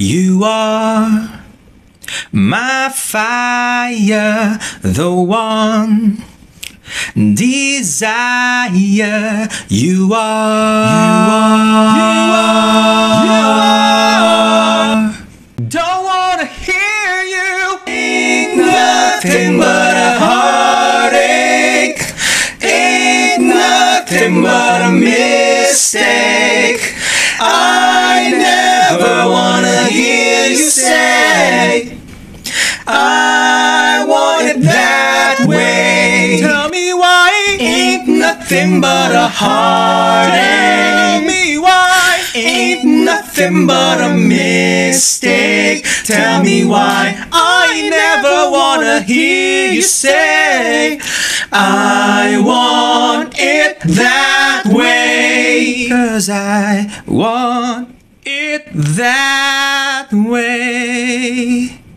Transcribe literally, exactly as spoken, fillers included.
You are my fire, the one desire. You are, you are, you are, you are. Don't wanna hear you. Ain't nothing but a heartache. Ain't nothing but a mistake. I never wanna hear you say I want it that way. Tell me why. Ain't nothing but a heartache. Tell me why. Ain't nothing but a mistake. Tell me why. I never wanna hear you say I want it that way. 'Cause I want it that way.